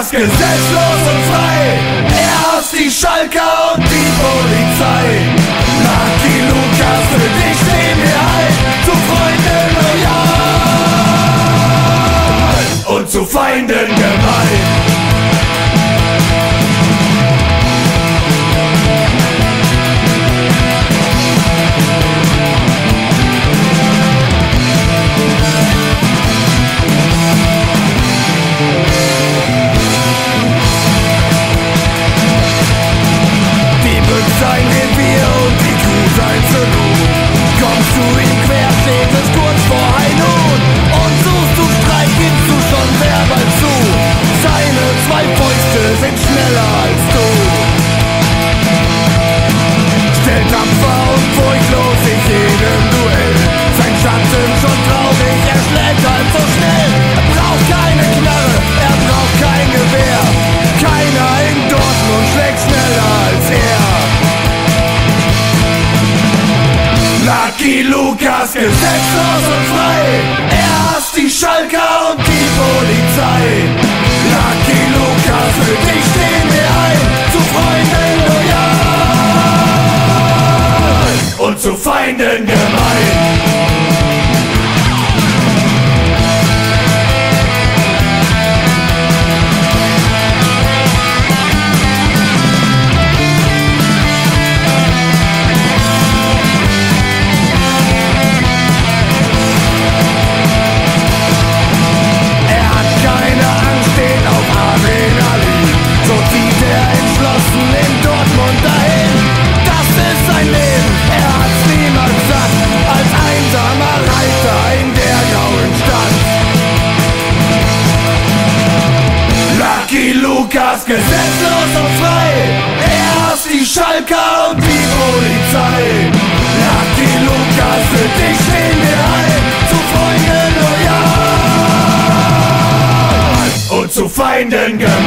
Lukas gesetzlos und frei. Er hasst die Schalker und die Polizei. Lucky Lukas, für dich stehen wir ein. Zu Freunden loyal und zu Feinden gemein. Sein Revier und die Kuh sein Synonym. Kommst du ihm quer, steht es kurz vor High Noon. Und suchst du Streit, gibst du schon sehr bald zu. Seine zwei Fäuste sind schneller als du. Stellt tapfer und furchtlos sich jedem Duell. Sein Schatten schon traurig, er schlägt halb so schnell. Er braucht keine Knarre, er braucht kein Gewehr. Keiner in Dortmund schlägt schneller als er. Lucky Lukas, gesetzlos und frei. Er hasst die Schalker und die Polizei. Lucky Lukas, für dich stehen wir ein. Zu Freunden loyal und zu Feinden gemein. Lukas, gesetzlos und frei. Er hasst die Schalker und die Polizei. Lucky Lukas, für dich stehen wir ein. Zu Freunden loyal und zu Feinden gemein.